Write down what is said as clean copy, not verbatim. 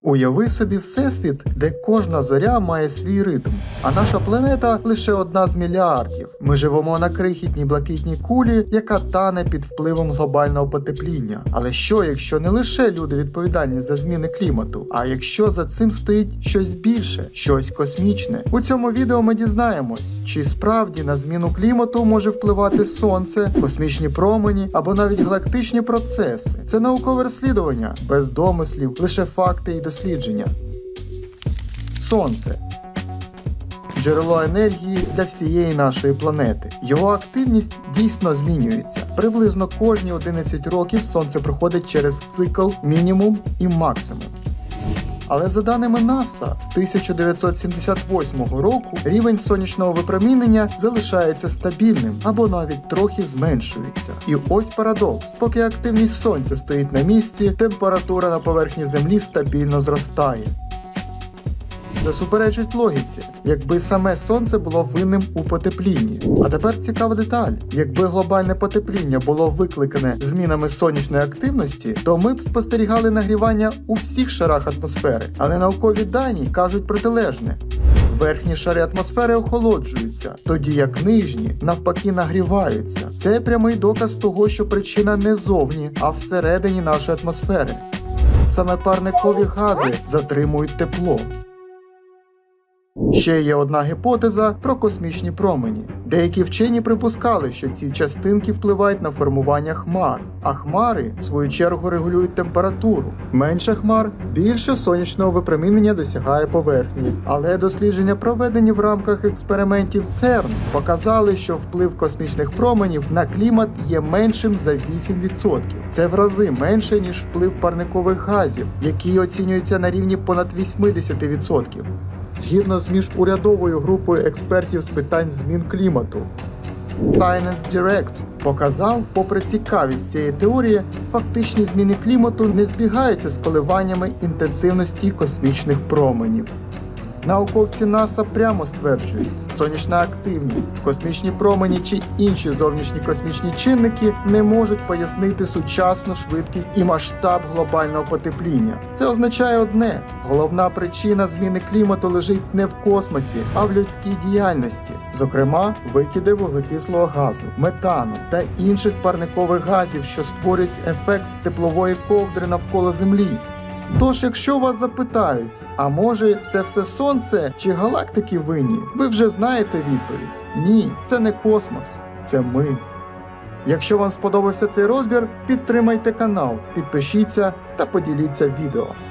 Уяви собі всесвіт, де кожна зоря має свій ритм, а наша планета лише одна з мільярдів. Ми живемо на крихітній блакитній кулі, яка тане під впливом глобального потепління. Але що, якщо не лише люди відповідальні за зміни клімату, а якщо за цим стоїть щось більше, щось космічне? У цьому відео ми дізнаємось, чи справді на зміну клімату може впливати Сонце, космічні промені або навіть галактичні процеси. Це наукове розслідування, без домислів, лише факти і дослідження. Сонце. Джерело енергії для всієї нашої планети. Його активність дійсно змінюється. Приблизно кожні 11 років Сонце проходить через цикл мінімум і максимум. Але за даними НАСА, з 1978 року рівень сонячного випромінення залишається стабільним або навіть трохи зменшується. І ось парадокс. Поки активність Сонця стоїть на місці, температура на поверхні Землі стабільно зростає. Це суперечить логіці, якби саме Сонце було винним у потеплінні. А тепер цікава деталь. Якби глобальне потепління було викликане змінами сонячної активності, то ми б спостерігали нагрівання у всіх шарах атмосфери. Але наукові дані кажуть протилежне. Верхні шари атмосфери охолоджуються, тоді як нижні, навпаки, нагріваються. Це прямий доказ того, що причина не зовні, а всередині нашої атмосфери. Саме парникові гази затримують тепло. Ще є одна гіпотеза про космічні промені. Деякі вчені припускали, що ці частинки впливають на формування хмар, а хмари, в свою чергу, регулюють температуру. Менше хмар, більше сонячного випромінення досягає поверхні. Але дослідження, проведені в рамках експериментів ЦЕРН, показали, що вплив космічних променів на клімат є меншим за 8%. Це в рази менше, ніж вплив парникових газів, який оцінюється на рівні понад 80%. Згідно з міжурядовою групою експертів з питань змін клімату. Science Direct показав, попри цікавість цієї теорії, фактичні зміни клімату не збігаються з коливаннями інтенсивності космічних променів. Науковці НАСА прямо стверджують, сонячна активність, космічні промені чи інші зовнішні космічні чинники не можуть пояснити сучасну швидкість і масштаб глобального потепління. Це означає одне – головна причина зміни клімату лежить не в космосі, а в людській діяльності. Зокрема, викиди вуглекислого газу, метану та інших парникових газів, що створюють ефект теплової ковдри навколо Землі. Тож, якщо вас запитають, а може це все Сонце чи галактики винні, ви вже знаєте відповідь. Ні, це не космос, це ми. Якщо вам сподобався цей розбір, підтримайте канал, підпишіться та поділіться відео.